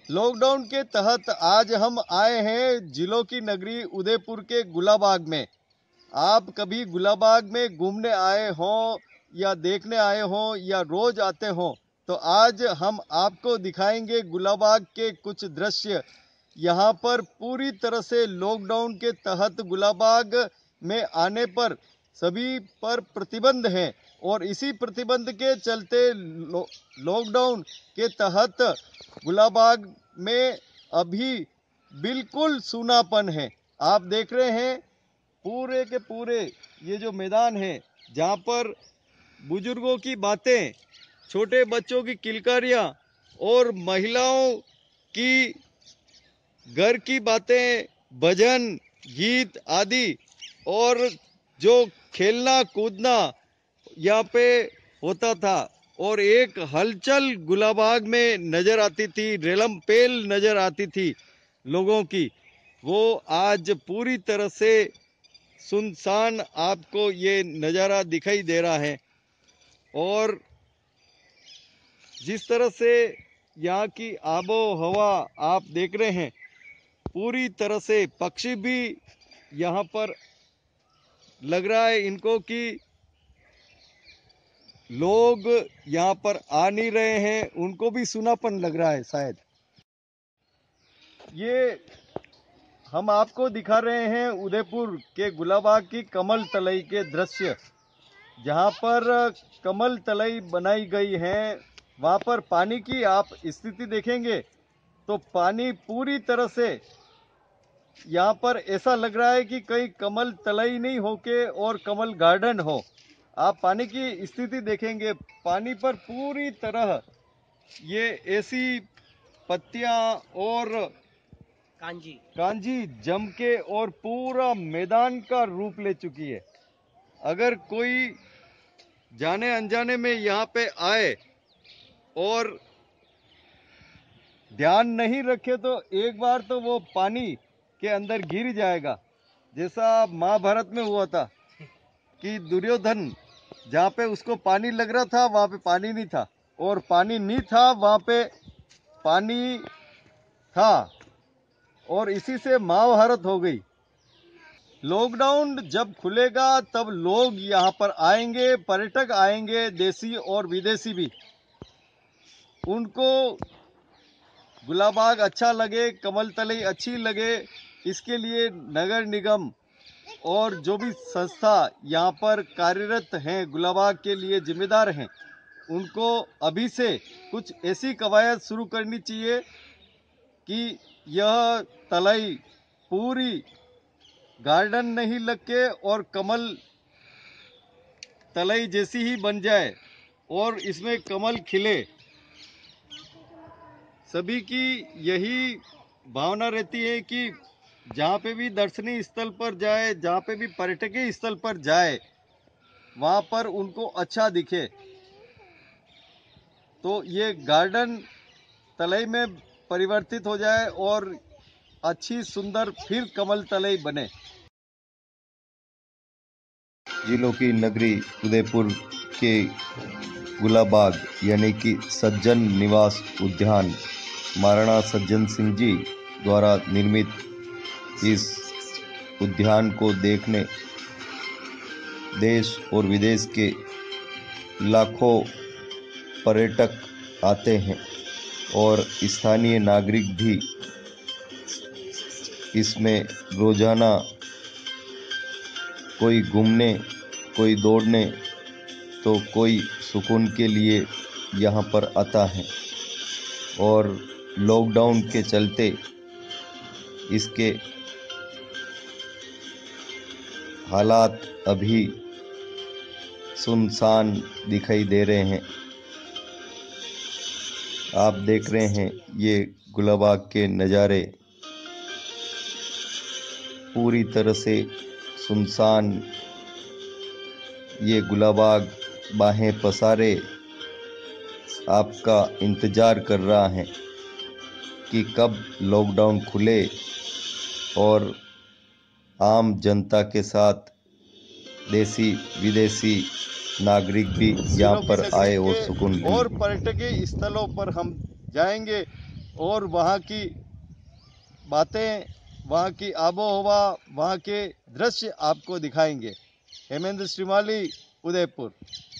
Lockdown के तहत आज हम आए हैं जिलों की नगरी उदयपुर के गुलाबाग में। आप कभी गुलाबाग में घूमने आए हों या देखने आए हों या रोज आते हों, तो आज हम आपको दिखाएंगे गुलाबाग के कुछ दृश्य। यहाँ पर पूरी तरह से लॉकडाउन के तहत गुलाबाग में आने पर सभी पर प्रतिबंध है और इसी प्रतिबंध के चलते लॉकडाउन के तहत गुलाबाग में अभी बिल्कुल सूनापन है। आप देख रहे हैं पूरे के पूरे ये जो मैदान है, जहाँ पर बुजुर्गों की बातें, छोटे बच्चों की किलकारियाँ और महिलाओं की घर की बातें, भजन गीत आदि और जो खेलना कूदना यहाँ पे होता था और एक हलचल गुलाबाग में नजर आती थी, रेलम पेल नजर आती थी लोगों की, वो आज पूरी तरह से सुनसान आपको ये नज़ारा दिखाई दे रहा है। और जिस तरह से यहाँ की आबो हवा आप देख रहे हैं, पूरी तरह से पक्षी भी यहाँ पर लग रहा है इनको कि लोग यहाँ पर आ नहीं रहे हैं, उनको भी सूनापन लग रहा है शायद। ये हम आपको दिखा रहे हैं उदयपुर के गुलाबाग की कमल तलई के दृश्य। जहाँ पर कमल तलई बनाई गई है, वहाँ पर पानी की आप स्थिति देखेंगे तो पानी पूरी तरह से यहाँ पर ऐसा लग रहा है कि कहीं कमल तलई नहीं होके और कमल गार्डन हो। आप पानी की स्थिति देखेंगे, पानी पर पूरी तरह ये ऐसी पत्तियां और कांजी जम के और पूरा मैदान का रूप ले चुकी है। अगर कोई जाने अनजाने में यहाँ पे आए और ध्यान नहीं रखे तो एक बार तो वो पानी के अंदर गिर जाएगा, जैसा महाभारत में हुआ था कि दुर्योधन जहाँ पे उसको पानी लग रहा था वहाँ पे पानी नहीं था, और पानी नहीं था वहाँ पे पानी था, और इसी से महाभारत हो गई। लॉकडाउन जब खुलेगा तब लोग यहाँ पर आएंगे, पर्यटक आएंगे, देसी और विदेशी भी। उनको गुलाबाग अच्छा लगे, कमल तलई अच्छी लगे, इसके लिए नगर निगम और जो भी संस्था यहाँ पर कार्यरत हैं, गुलाबाग के लिए जिम्मेदार हैं, उनको अभी से कुछ ऐसी कवायद शुरू करनी चाहिए कि यह तलई पूरी गार्डन नहीं लगे और कमल तलई जैसी ही बन जाए और इसमें कमल खिले। सभी की यही भावना रहती है कि जहाँ पे भी दर्शनीय स्थल पर जाए, जहाँ पे भी पर्यटकीय स्थल पर जाए, वहाँ पर उनको अच्छा दिखे। तो ये गार्डन तलई में परिवर्तित हो जाए और अच्छी सुंदर फिर कमल तलई बने। जिलों की नगरी उदयपुर के गुलाबाग यानी कि सज्जन निवास उद्यान महाराणा सज्जन सिंह जी द्वारा निर्मित इस उद्यान को देखने देश और विदेश के लाखों पर्यटक आते हैं और स्थानीय नागरिक भी इसमें रोजाना कोई घूमने, कोई दौड़ने तो कोई सुकून के लिए यहाँ पर आता है। और लॉकडाउन के चलते इसके हालात अभी सुनसान दिखाई दे रहे हैं। आप देख रहे हैं ये गुलाबाग के नज़ारे, पूरी तरह से सुनसान। ये गुलाबाग बाहें पसारे आपका इंतज़ार कर रहा है कि कब लॉकडाउन खुले और आम जनता के साथ देसी विदेशी नागरिक भी यहाँ पर आए और सुकून और पर्यटकीय स्थलों पर हम जाएंगे और वहाँ की बातें, वहाँ की आबो हवा, वहाँ के दृश्य आपको दिखाएंगे। हेमेंद्र श्रीमाली, उदयपुर।